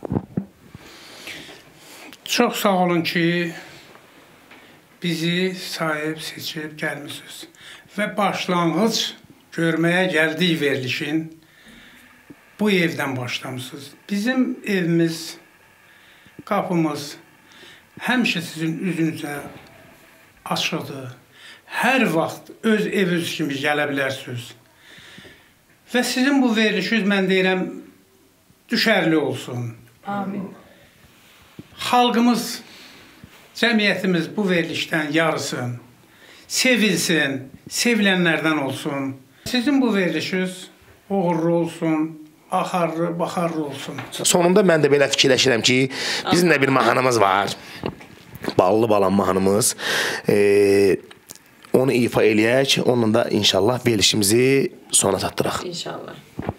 Speaker 4: Çox sağ olun ki, bizi sahib seçib gəlmişsiniz. Və başlanğıc görməyə gəldik verilişin bu evdən başlamışsınız. Bizim evimiz, qapımız həmişə sizin üzünüzə açıqdır. Hər vaxt öz eviniz kimi gələ bilərsiniz. Və sizin bu verilişiniz, mən deyirəm, düşərli olsun.
Speaker 1: Amin.
Speaker 4: Xalqımız, cəmiyyətimiz bu verilişdən yarısın, sevilsin, sevilənlərdən olsun. Sizin bu verilişiniz uğurlu olsun, axarlı, baxarlı olsun.
Speaker 2: Sonunda mən də belə fikirləşirəm ki, bizim də bir mahnımız var. Ballı balam mahnımız. Ee, onu ifa eləyək, onunla da inşallah verilişimizi sona çatdıraq.
Speaker 1: İnşallah.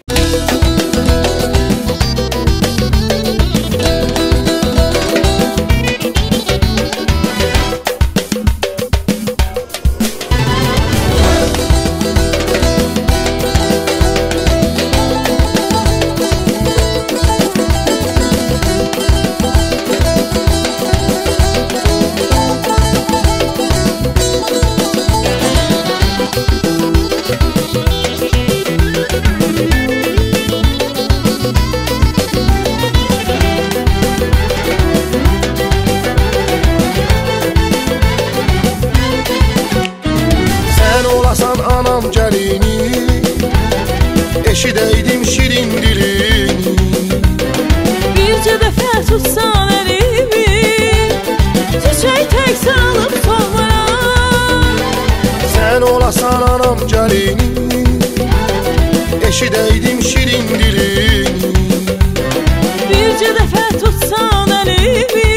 Speaker 12: Eşidəydim şirin dilini.
Speaker 11: Bircə dəfə tutsan əlimi, çiçək tək salıb solmaram.
Speaker 12: Sən olasan anam gəlini, eşidəydim şirin dilini.
Speaker 11: Bircə dəfə tutsan əlimi,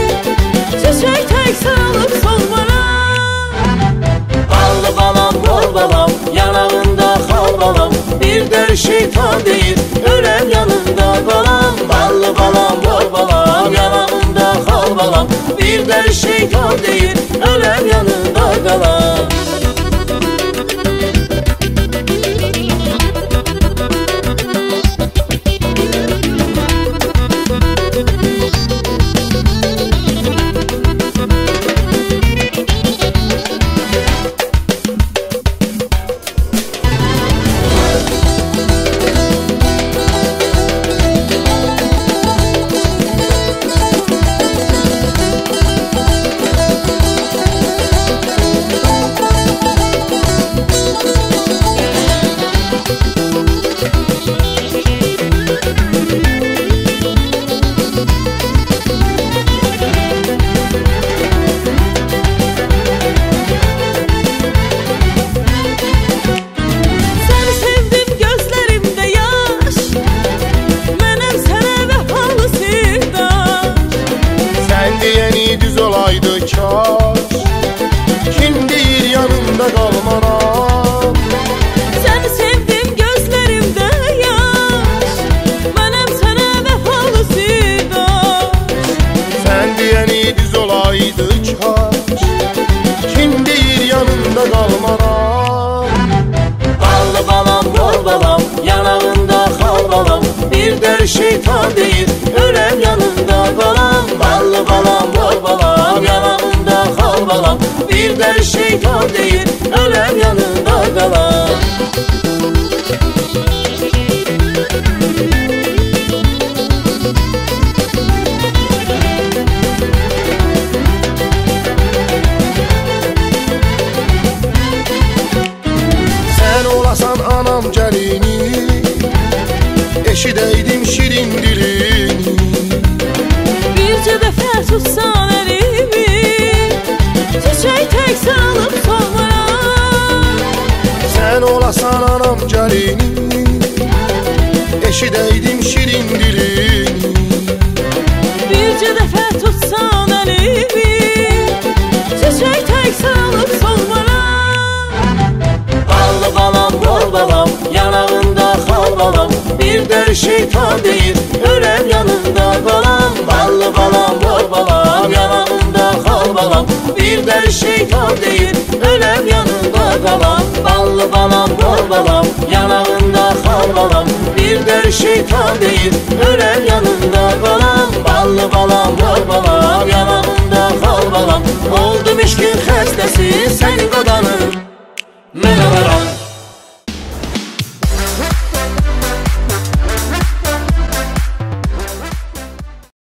Speaker 11: çiçək tək salıb solmaram.
Speaker 7: Ballı balam, bol balam, yanağında xal balam, bir dər şeytan deyir, öləm yanında qalam. Ballı balam, bol balam, yanağında xal balam, bir dər şeytan deyir, öləm yanında qalam.
Speaker 12: Kim deyir yanımda qalmaram.
Speaker 7: şeytan deyir, öləm yanında qalam. Ballı balam, bol balam, yanağında xal balam. Bir də şeytan deyir, öləm yanında qalam.
Speaker 12: Sən olasan anam gəlini, eşidəydim şirin dilini.
Speaker 1: Bircə dəfə tutsan əlimi, çiçək tək salıb solmaram.
Speaker 12: Sən olasan anam gəlini, eşidəydim şirin dilini.
Speaker 1: Bircə dəfə tutsan əlimi, çiçək tək salıb solmaram.
Speaker 7: Ballı balam, bol balam, yanağında xal balam. Bir də şeytan deyir, öləm yanında qalam. Ballı balam, bol balam, yanağında xal balam. Bir də şeytan deyir, öləm yanında qalam. Ballı balam, bol balam, yanağında xal balam. Bir də şeytan deyir, öləm yanında qalam. Ballı balam, bol balam, yanağında xal balam. Oldum eşkin xəstəsi, sənin qadanın.